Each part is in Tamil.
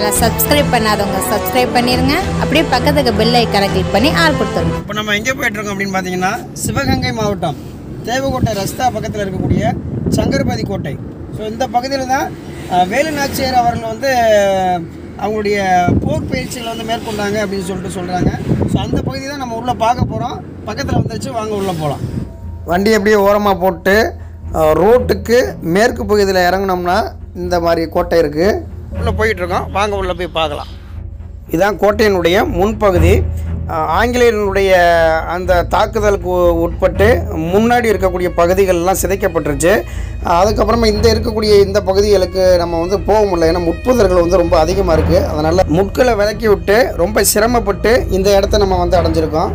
சேனலை சப்ஸ்கிரைப் பண்ணாதவங்க சப்ஸ்கிரைப் பண்ணிருங்க. அப்படியே பக்கத்துக்கு பெல் ஐகானை கிளிக் பண்ணி ஆல் கொடுத்துருங்க. இப்போ நம்ம எங்கே போயிட்டுருக்கோம் அப்படின்னு பார்த்தீங்கன்னா சிவகங்கை மாவட்டம் தேவக்கோட்டை ரஸ்தா பக்கத்தில் இருக்கக்கூடிய சங்கரபதி கோட்டை. ஸோ இந்த பகுதியில் தான் வேலு நாச்சியார் அவர்கள் வந்து அவங்களுடைய போர் பயிற்சிகளை வந்து மேற்கொண்டாங்க அப்படின்னு சொல்கிறாங்க. ஸோ அந்த பகுதி தான் நம்ம உள்ளே பார்க்க போகிறோம். பக்கத்தில் வந்துச்சு, வாங்க உள்ளே போகலாம். வண்டி அப்படியே ஓரமாக போட்டு ரோட்டுக்கு மேற்கு பகுதியில் இறங்கினோம்னா இந்த மாதிரி கோட்டை இருக்குது. உள்ளே போயிட்டுருக்கோம், வாங்க உள்ளே போய் பார்க்கலாம். இதுதான் கோட்டையினுடைய முன்பகுதி. ஆங்கிலேயர்களுடைய அந்த தாக்குதலுக்கு உட்பட்டு முன்னாடி இருக்கக்கூடிய பகுதிகளெலாம் சிதைக்கப்பட்டுருச்சு. அதுக்கப்புறமா இருக்கக்கூடிய இந்த பகுதிகளுக்கு நம்ம வந்து போக முடியல, ஏன்னா முட்புதர்கள் வந்து ரொம்ப அதிகமாக இருக்குது. அதனால் முட்களை விலக்கி விட்டு ரொம்ப சிரமப்பட்டு இந்த இடத்த நம்ம வந்து அடைஞ்சிருக்கோம்.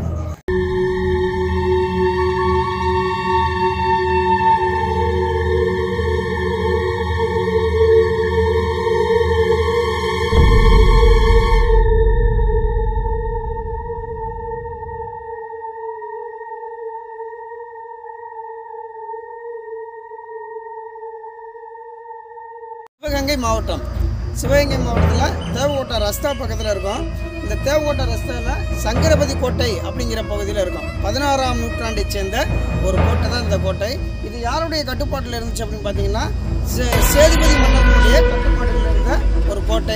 சிவகங்கை மாவட்டம் சிவகங்கை மாவட்டத்தில் தேவக்கோட்டை ரஸ்தா பக்கத்தில் இருக்கும். இந்த தேவக்கோட்டை ரஸ்தாவில் சங்கரபதி கோட்டை அப்படிங்கிற பகுதியில் இருக்கும். 16ஆம் நூற்றாண்டை சேர்ந்த ஒரு கோட்டை தான் இந்த கோட்டை. இது யாருடைய கட்டுப்பாட்டில் இருந்துச்சு அப்படின்னு பார்த்தீங்கன்னா சேதுபதி மன்னனுடைய கட்டுப்பாட்டில் இருந்த ஒரு கோட்டை.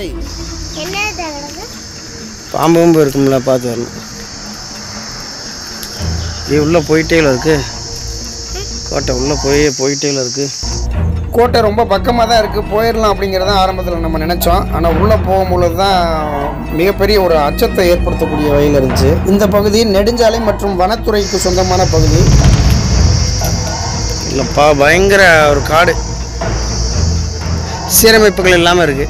பாம்பு இருக்கும்ல, பார்த்து வரணும். இது உள்ளே போயிட்டேல இருக்குது கோட்டை, உள்ளே போயிட்டேல இருக்குது. கோட்டை ரொம்ப பக்கமாக தான் இருக்குது, போயிடலாம் அப்படிங்கிறத ஆரம்பத்தில் நம்ம நினச்சோம். ஆனால் உள்ளே போகும்பொழுது தான் மிகப்பெரிய ஒரு அச்சத்தை ஏற்படுத்தக்கூடிய வகையில் இருந்துச்சு. இந்த பகுதி நெடுஞ்சாலை மற்றும் வனத்துறைக்கு சொந்தமான பகுதி இல்லைப்பா. பயங்கர ஒரு காடு, சீரமைப்புகள் இல்லாமல் இருக்குது.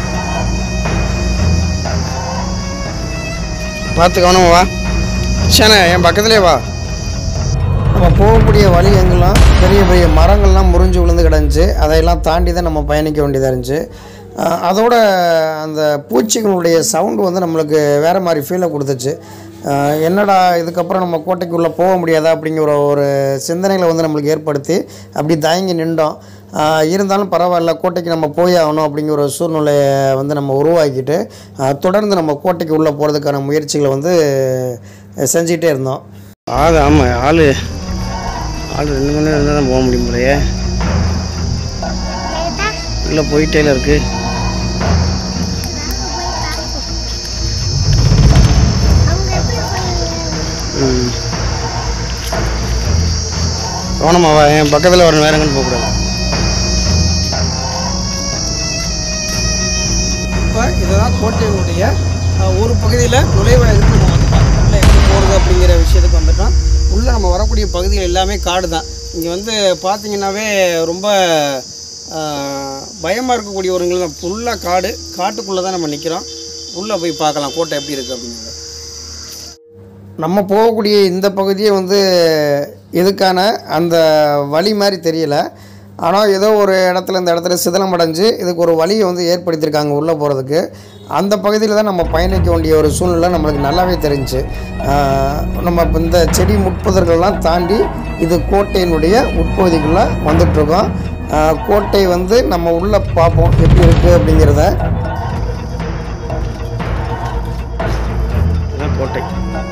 பார்த்து கவனமா வா சேனை, என் பக்கத்துலேயே வா. நம்ம போகக்கூடிய வழி எங்கெல்லாம் பெரிய பெரிய மரங்கள்லாம் முறிஞ்சு விழுந்து கிடந்துச்சு. அதையெல்லாம் தாண்டி தான் நம்ம பயணிக்க வேண்டியதாக இருந்துச்சு. அதோட அந்த பூச்சிகளுடைய சவுண்டு வந்து நம்மளுக்கு வேறு மாதிரி ஃபீலை கொடுத்துச்சு. என்னடா இதுக்கப்புறம் நம்ம கோட்டைக்குள்ளே போக முடியாதா அப்படிங்கிற ஒரு சிந்தனைகளை வந்து நம்மளுக்கு ஏற்படுத்தி அப்படி தயங்கி நின்றோம். இருந்தாலும் பரவாயில்ல, கோட்டைக்கு நம்ம போய் ஆகணும் அப்படிங்கிற ஒரு சூழ்நிலையை வந்து நம்ம உருவாக்கிட்டு தொடர்ந்து நம்ம கோட்டைக்கு உள்ளே போகிறதுக்கான முயற்சிகளை வந்து செஞ்சிகிட்டே இருந்தோம். ஆமாம், ஆள் 2 மணி நேரம் இருந்தால் தான் போக முடியும் போலையே. உள்ளே போயிட்டேல இருக்கு. கவனமாவா, என் பக்கத்தில் வரணும், வேற எங்கன்னு போகக்கூடாது. இப்போ இதுதான் கோட்டையினுடைய ஒரு பகுதியில் நுழைவாயிலுக்கு நம்ம வந்துட்டோம். உள்ளே எப்படி போகிறது அப்படிங்கிற விஷயத்துக்கு வந்துட்டோம். உள்ளே நம்ம வரக்கூடிய பகுதிகள் எல்லாமே காடு தான். இங்கே வந்து பார்த்திங்கன்னாவே ரொம்ப பயமாக இருக்கக்கூடிய ஒரு தான். ஃபுல்லாக காட்டுக்குள்ளே தான் நம்ம நிற்கிறோம். உள்ளே போய் பார்க்கலாம் கோட்டை எப்படி இருக்குது அப்படிங்கிறது. நம்ம போகக்கூடிய இந்த பகுதியை வந்து இதுக்கான அந்த வழி மாதிரி தெரியலை. ஆனால் ஏதோ ஒரு இடத்துல இந்த இடத்துல சிதலம் அடைஞ்சு இதுக்கு ஒரு வழியை வந்து ஏற்படுத்தியிருக்காங்க உள்ளே போகிறதுக்கு. அந்த பகுதியில் தான் நம்ம பயணிக்க வேண்டிய ஒரு சூழ்நிலை நம்மளுக்கு நல்லாவே தெரிஞ்சு. நம்ம இப்போ இந்த செடி முட்புதர்கள்லாம் தாண்டி இது கோட்டையினுடைய உட்பகுதிக்குள்ளே வந்துட்டுருக்கோம். கோட்டை வந்து நம்ம உள்ளே பார்ப்போம் எப்படி இருக்குது அப்படிங்கிறத. கோட்டை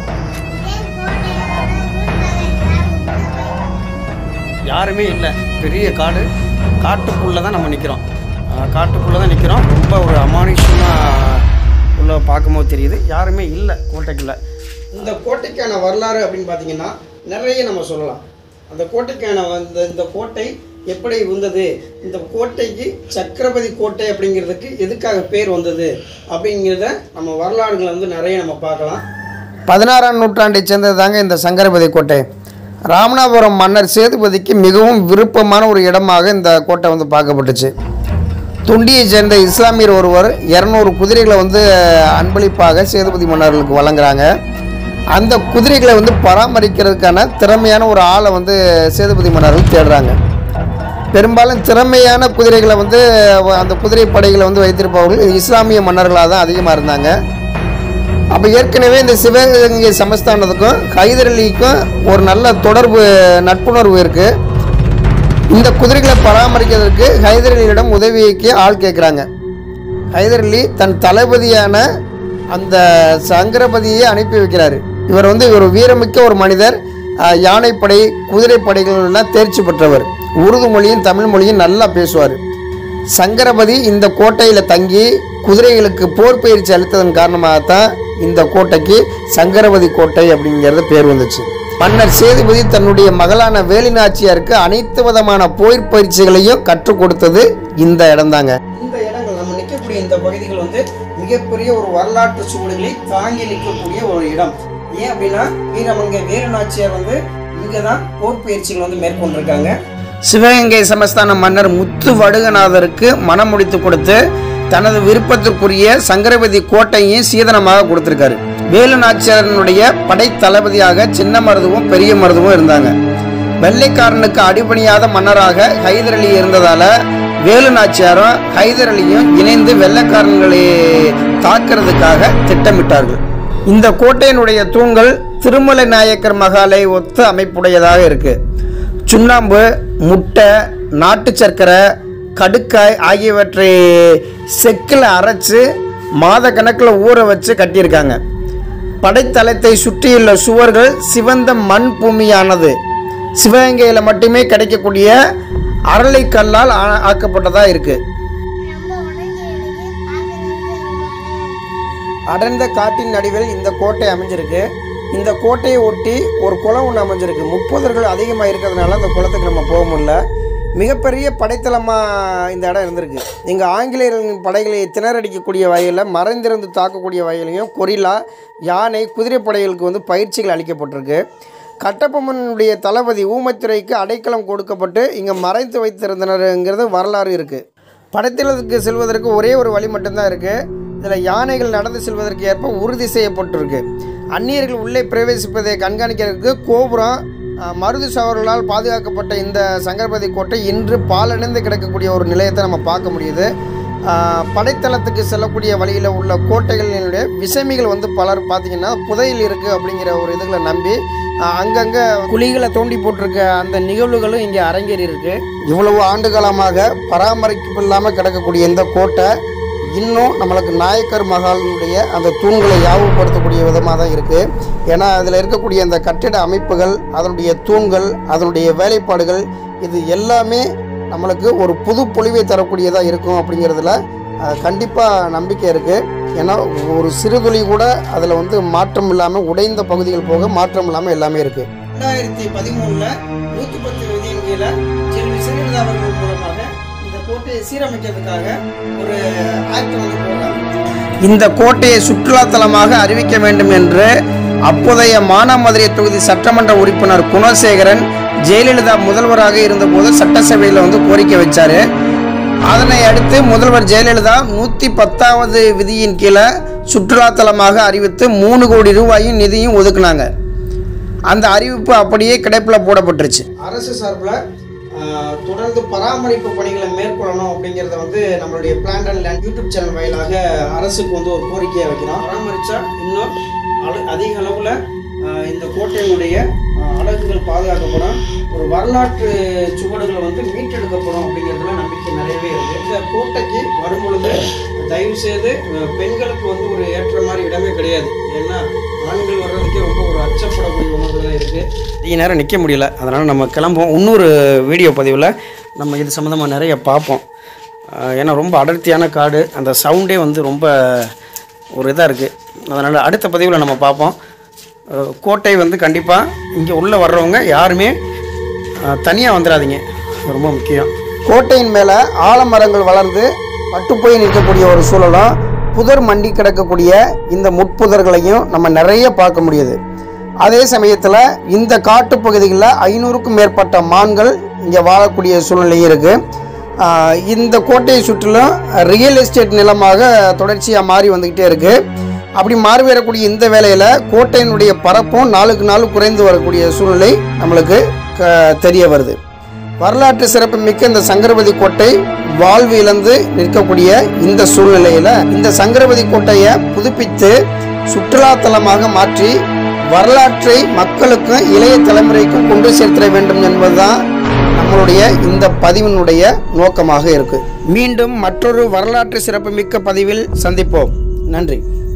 யாருமே இல்லை, பெரிய காட்டுக்குள்ளே தான் நம்ம நிற்கிறோம். ரொம்ப ஒரு அமானுஷமாக உள்ள பார்க்கும்போது தெரியுது, யாருமே இல்லை கோட்டைக்குள்ளே. இந்த கோட்டைக்கான வரலாறு அப்படின்னு பார்த்தீங்கன்னா நிறைய நம்ம சொல்லலாம். அந்த கோட்டைக்கான இந்த கோட்டை எப்படி வந்தது, இந்த கோட்டைக்கு சக்கரபதி கோட்டை அப்படிங்கிறதுக்கு எதுக்காக பேர் வந்தது அப்படிங்கிறத நம்ம வரலாறுகளை வந்து நிறைய நம்ம பார்க்கலாம். 16ஆம் நூற்றாண்டை சேர்ந்தது தாங்க இந்த சங்கரபதி கோட்டை. ராமநாதபுரம் மன்னர் சேதுபதிக்கு மிகவும் விருப்பமான ஒரு இடமாக இந்த கோட்டை வந்து பார்க்கப்பட்டுச்சு. தொண்டியை சேர்ந்த இஸ்லாமியர் ஒருவர் 200 குதிரைகளை வந்து அன்பளிப்பாக சேதுபதி மன்னர்களுக்கு வழங்குறாங்க. அந்த குதிரைகளை வந்து பராமரிக்கிறதுக்கான திறமையான ஒரு ஆளை வந்து சேதுபதி மன்னர்கள் தேடுறாங்க. பெரும்பாலும் திறமையான குதிரைகளை வந்து அந்த குதிரை படைகளை வந்து வைத்திருப்பவர்கள் இஸ்லாமிய மன்னர்களாக தான் அதிகமாக இருந்தாங்க. அப்போ ஏற்கனவே இந்த சிவகங்கை சமஸ்தானத்துக்கும் ஹைதர் அலிக்கும் ஒரு நல்ல நட்புணர்வு இருக்குது. இந்த குதிரைகளை பராமரிக்கிறதுக்கு ஹைதர் அலியிடம் உதவிக்கு ஆள் கேட்குறாங்க. ஹைதர் அலி தன் தளபதியான அந்த சங்கரபதியை அனுப்பி வைக்கிறாரு. இவர் ஒரு வீரமிக்க ஒரு மனிதர். யானைப்படை, குதிரைப்படைகள்லாம் தேர்ச்சி பெற்றவர். உருது மொழியும் தமிழ் மொழியும் நல்லா பேசுவார். சங்கரபதி இந்த கோட்டையில் தங்கி குதிரைகளுக்கு போர் பயிற்சி அளித்ததன் காரணமாகத்தான் இந்த கோட்டைக்கு சங்கரபதி கோட்டை அப்படிங்கிறது பேர் வந்துச்சு. மன்னர் சேதுபதி தன்னுடைய மகளான வேலுநாச்சியாருக்கு அனைத்து விதமான போர் பயிற்சிகளையும் கற்றுக் கொடுத்தது இந்த இடம்தாங்க. இந்த இடங்கள் நம்ம நிற்கக்கூடிய இந்த பகுதிகள் மிகப்பெரிய ஒரு வரலாற்று சூழலை தாங்கி நிற்கக்கூடிய ஒரு இடம். ஏன் அப்படின்னா வீரமங்கை வேலுநாச்சியார் இங்கே தான் போர் பயிற்சிகள் மேற்கொண்டிருக்காங்க. சிவகங்கை சமஸ்தான மன்னர் முத்து வடுகநாதருக்கு மனம் முடித்து கொடுத்து தனது விருப்பத்திற்குரிய சங்கரபதி கோட்டையும் சீதனமாக கொடுத்திருக்காரு. வேலுநாச்சியாரனுடைய படை தளபதியாக சின்ன மருதுவும் பெரிய மருதுவும் இருந்தாங்க. வெள்ளைக்காரனுக்கு அடிபணியாத மன்னராக ஹைதர் அலி இருந்ததால வேலுநாச்சியாரும் ஹைதர் அலியும் இணைந்து வெள்ளைக்காரர்களை தாக்குறதுக்காக திட்டமிட்டார்கள். இந்த கோட்டையினுடைய தூண்கள் திருமலை நாயக்கர் மகாலை ஒத்த அமைப்புடையதாக இருக்கு. சுண்ணாம்பு, முட்டை, நாட்டு சர்க்கரை, கடுக்காய் ஆகியவற்றை செக்கில் அரைச்சு மாத கணக்கில் ஊற வச்சு கட்டியிருக்காங்க. படைத்தளத்தை சுற்றியுள்ள சுவர்கள் சிவந்த மண் பூமியானது. சிவகங்கையில் மட்டுமே கிடைக்கக்கூடிய அரளை கல்லால் ஆக்கப்பட்டதாக இருக்கு. அடர்ந்த காட்டின் நடுவில் இந்த கோட்டை அமைஞ்சிருக்கு. இந்த கோட்டையை ஒட்டி ஒரு குளம் ஒன்று அமைஞ்சிருக்கு. முட்புதர்கள் அதிகமாக இருக்கிறதுனால அந்த குளத்துக்கு நம்ம போக முடியல. மிகப்பெரிய படைத்தளமாக இந்த இடம் இருந்திருக்கு. இங்கே ஆங்கிலேயர்களின் படைகளை திணறடிக்கக்கூடிய வகையில், மறைந்திருந்து தாக்கக்கூடிய வகையிலையும் கொரில்லா, யானை, குதிரை படைகளுக்கு பயிற்சிகள் அளிக்கப்பட்டிருக்கு. கட்டபொம்மனுடைய தளபதி ஊமைத்துறைக்கு அடைக்கலம் கொடுக்கப்பட்டு இங்கே மறைத்து வைத்திருந்தனருங்கிறது வரலாறு இருக்குது. படைத்தளத்துக்கு செல்வதற்கு ஒரே ஒரு வழி மட்டும்தான் இருக்குது. இதில் யானைகள் நடந்து செல்வதற்கு ஏற்ப உறுதி செய்யப்பட்டிருக்கு. அந்நியர்கள் உள்ளே பிரவேசிப்பதை கண்காணிக்கிறதுக்கு கோபுரம், மருது சவர்களால் பாதுகாக்கப்பட்ட இந்த சங்கரபதி கோட்டை இன்று பாலடைந்து கிடக்கக்கூடிய ஒரு நிலையத்தை நம்ம பார்க்க முடியுது. படைத்தளத்துக்கு செல்லக்கூடிய வழியில் உள்ள கோட்டைகளினுடைய விசமிகள் பலர் பார்த்திங்கன்னா புதையில் இருக்குது அப்படிங்கிற ஒரு இதுகளை நம்பி அங்கங்கே குழிகளை தோண்டி போட்டிருக்க அந்த நிகழ்வுகளும் இங்கே அரங்கேறி இருக்குது. இவ்வளவு ஆண்டு காலமாக பராமரிப்பு இல்லாமல் கிடக்கக்கூடிய இந்த கோட்டை இன்னும் நம்மளுக்கு நாயக்கர் மகாலினுடைய அந்த தூண்களை ஞாபகப்படுத்தக்கூடிய விதமாக தான் இருக்குது. ஏன்னா அதில் இருக்கக்கூடிய அந்த கட்டிட அமைப்புகள், அதனுடைய தூண்கள், அதனுடைய வேலைப்பாடுகள், இது எல்லாமே நம்மளுக்கு ஒரு புது பொலிவை தரக்கூடியதாக இருக்கும் அப்படிங்கிறதுல கண்டிப்பாக நம்பிக்கை இருக்குது. ஏன்னா ஒரு சிறுதுளி கூட அதில் மாற்றம் இல்லாமல், உடைந்த பகுதிகள் போக மாற்றம் இல்லாமல் எல்லாமே இருக்குது. 2013 110 விதியின் கீழே செல்வி ஜெயலலிதா அவர்கள் மூலமாக கோட்டையை சீரமைக்கிறதுக்காக ஒரு ஆக்ட் போடுறாங்க. இந்த கோட்டையை சுற்றுலாத்தலமாக அறிவிக்க வேண்டும் என்று அப்போதைய மானாமதுரை தொகுதி சட்டமன்ற உறுப்பினர் குணசேகரன் ஜெயலலிதா முதல்வராக இருந்தபோது சட்டசபையில் கோரிக்கை வச்சாரு. அதனை அடுத்து முதல்வர் ஜெயலலிதா 110வது விதியின் கீழே சுற்றுலாத்தலமாக அறிவித்து 3 கோடி ரூபாயும் நிதியும் ஒதுக்குனாங்க. அந்த அறிவிப்பு அப்படியே கிடைப்பில் போடப்பட்டுருச்சு. அரசு சார்பில் தொடர்ந்து பராமரிப்பு பணிகளை மேற்கொள்ளணும் அப்படிங்கிறத நம்மளுடைய plan and land YouTube channel வாயிலாக அரசுக்கு ஒரு கோரிக்கையை வைக்கிறோம். பராமரித்தா இன்னும் அதிக அளவில் இந்த கோட்டையினுடைய அழகுகள் பாதுகாக்கப்படும், ஒரு வரலாற்று சுவடுகளை மீட்டெடுக்கப்படும் அப்படிங்கிறதுல நம்பிக்கை நிறையவே இருக்குது. இந்த கோட்டைக்கு வரும்பொழுது தயவு செய்து பெண்களுக்கு ஒரு ஏற்ற மாதிரி இடமே கிடையாது. ஏன்னா ஆண்கள் வர்றதுக்கே ரொம்ப ஒரு அச்சப்படக்கூடிய உணர்வு தான் இருக்குது. அதிக நேரம் நிற்க முடியல, அதனால் நம்ம கிளம்புவோம். இன்னொரு வீடியோ பதிவில் நம்ம இது சம்மந்தமாக நிறைய பார்ப்போம். ஏன்னா ரொம்ப அடர்த்தியான காடு, அந்த சவுண்டே ரொம்ப ஒரு இதாக இருக்குது. அதனால் அடுத்த பதிவில் நம்ம பார்ப்போம். கோட்டை கண்டிப்பாக இங்கே உள்ளே வர்றவங்க யாருமே தனியாக வந்துடாதீங்க, ரொம்ப முக்கியம். கோட்டையின் மேலே ஆலமரங்கள் வளர்ந்து பட்டுப்போய் நிற்கக்கூடிய ஒரு சூழலும், புதர் மண்டி கிடக்கக்கூடிய இந்த முட்புதர்களையும் நம்ம நிறைய பார்க்க முடியுது. அதே சமயத்தில் இந்த காட்டுப்பகுதிகளில் 500க்கும் மேற்பட்ட மான்கள் இங்கே வாழக்கூடிய சூழ்நிலையும் இருக்குது. இந்த கோட்டையை சுற்றிலும் ரியல் எஸ்டேட் நிலமாக தொடர்ச்சியாக மாறி வந்துக்கிட்டே இருக்குது. அப்படி மாறி வரக்கூடிய இந்த வேளையில் கோட்டையினுடைய பரப்பும் நாளுக்கு நாள் குறைந்து வரக்கூடிய சூழ்நிலை நம்மளுக்கு தெரிய வருது. வரலாற்று சிறப்பு மிக்க இந்த சங்கரபதி கோட்டை வாழ்வு இழந்து நிற்கக்கூடிய இந்த சூழ்நிலையில் இந்த சங்கரபதி கோட்டையை புதுப்பித்து சுற்றுலாத்தலமாக மாற்றி வரலாற்றை மக்களுக்கும் இளைய தலைமுறைக்கும் கொண்டு சேர்த்திட வேண்டும் என்பதுதான் நம்மளுடைய இந்த பதிவினுடைய நோக்கமாக இருக்குது. மீண்டும் மற்றொரு வரலாற்று சிறப்புமிக்க பதிவில் சந்திப்போம். நன்றி.